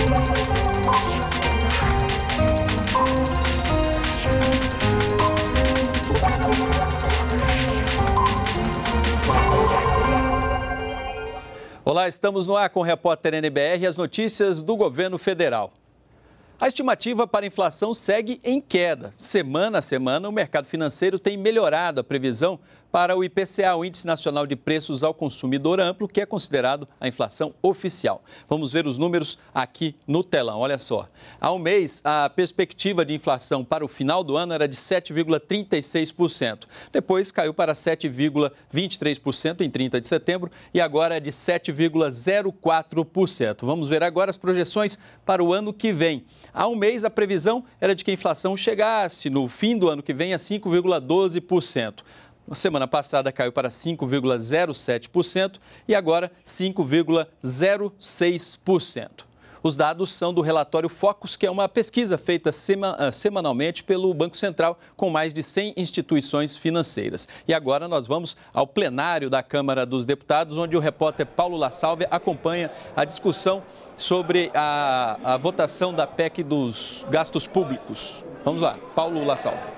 Olá, estamos no ar com o repórter NBR e as notícias do governo federal. A estimativa para a inflação segue em queda. Semana a semana, o mercado financeiro tem melhorado a previsão para o IPCA, o Índice Nacional de Preços ao Consumidor Amplo, que é considerado a inflação oficial. Vamos ver os números aqui no telão, olha só. Há um mês, a perspectiva de inflação para o final do ano era de 7,36%. Depois caiu para 7,23% em 30 de setembro e agora é de 7,04%. Vamos ver agora as projeções para o ano que vem. Há um mês, a previsão era de que a inflação chegasse no fim do ano que vem a 5,12%. Na semana passada caiu para 5,07% e agora 5,06%. Os dados são do relatório Focus, que é uma pesquisa feita semanalmente pelo Banco Central com mais de 100 instituições financeiras. E agora nós vamos ao plenário da Câmara dos Deputados, onde o repórter Paulo La Sálvia acompanha a discussão sobre a votação da PEC dos gastos públicos. Vamos lá, Paulo La Sálvia.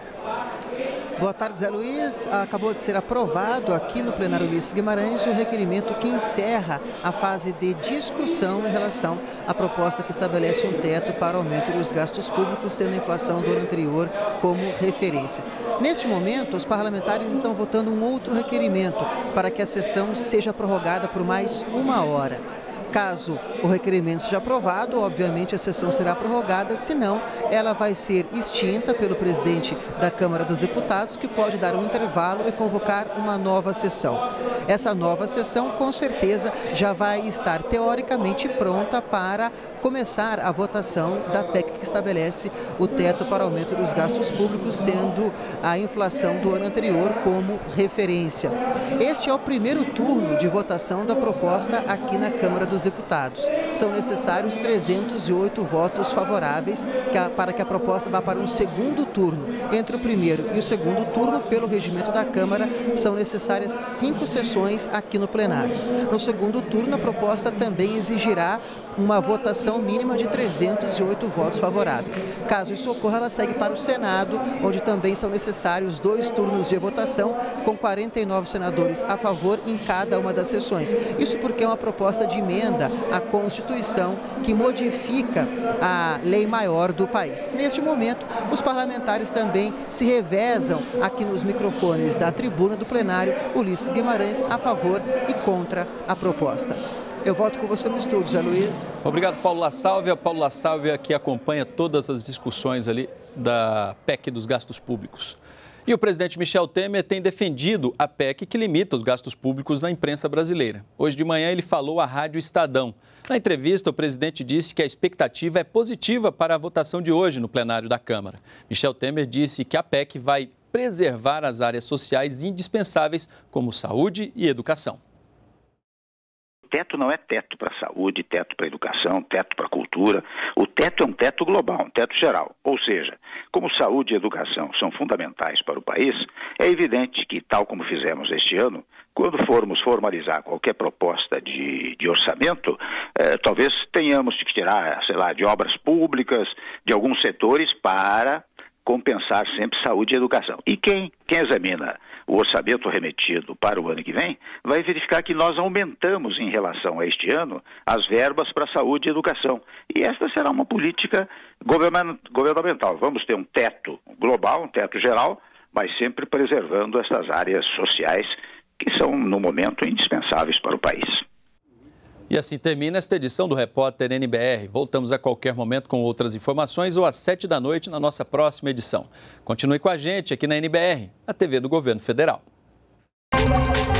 Boa tarde, Zé Luiz. Acabou de ser aprovado aqui no plenário Ulisses Guimarães o requerimento que encerra a fase de discussão em relação à proposta que estabelece um teto para aumento dos gastos públicos, tendo a inflação do ano anterior como referência. Neste momento, os parlamentares estão votando um outro requerimento para que a sessão seja prorrogada por mais 1 hora. Caso o requerimento seja aprovado, obviamente a sessão será prorrogada, senão ela vai ser extinta pelo presidente da Câmara dos Deputados, que pode dar um intervalo e convocar uma nova sessão. Essa nova sessão, com certeza, já vai estar teoricamente pronta para começar a votação da PEC que estabelece o teto para aumento dos gastos públicos, tendo a inflação do ano anterior como referência. Este é o primeiro turno de votação da proposta aqui na Câmara dos Deputados. São necessários 308 votos favoráveis para que a proposta vá para um segundo turno. Entre o primeiro e o segundo turno, pelo regimento da Câmara, são necessárias 5 sessões aqui no plenário. No segundo turno, a proposta também exigirá uma votação mínima de 308 votos favoráveis. Caso isso ocorra, ela segue para o Senado, onde também são necessários 2 turnos de votação, com 49 senadores a favor em cada uma das sessões. Isso porque é uma proposta de emenda à Constituição que modifica a lei maior do país. Neste momento, os parlamentares também se revezam aqui nos microfones da tribuna do plenário Ulisses Guimarães a favor e contra a proposta. Eu volto com você no estúdio, Zé Luiz. Obrigado, Paulo La Sálvia. Paulo La Sálvia, que acompanha todas as discussões ali da PEC dos gastos públicos. E o presidente Michel Temer tem defendido a PEC que limita os gastos públicos na imprensa brasileira. Hoje de manhã ele falou à Rádio Estadão. Na entrevista, o presidente disse que a expectativa é positiva para a votação de hoje no plenário da Câmara. Michel Temer disse que a PEC vai preservar as áreas sociais indispensáveis, como saúde e educação. Teto não é teto para a saúde, teto para a educação, teto para a cultura. O teto é um teto global, um teto geral. Ou seja, como saúde e educação são fundamentais para o país, é evidente que, tal como fizemos este ano, quando formos formalizar qualquer proposta de orçamento, talvez tenhamos que tirar, sei lá, de obras públicas, de alguns setores para compensar sempre saúde e educação. E quem examina o orçamento remetido para o ano que vem, vai verificar que nós aumentamos em relação a este ano as verbas para saúde e educação. E esta será uma política governamental. Vamos ter um teto global, um teto geral, mas sempre preservando essas áreas sociais que são, no momento, indispensáveis para o país. E assim termina esta edição do Repórter NBR. Voltamos a qualquer momento com outras informações ou às 7 da noite na nossa próxima edição. Continue com a gente aqui na NBR, a TV do Governo Federal.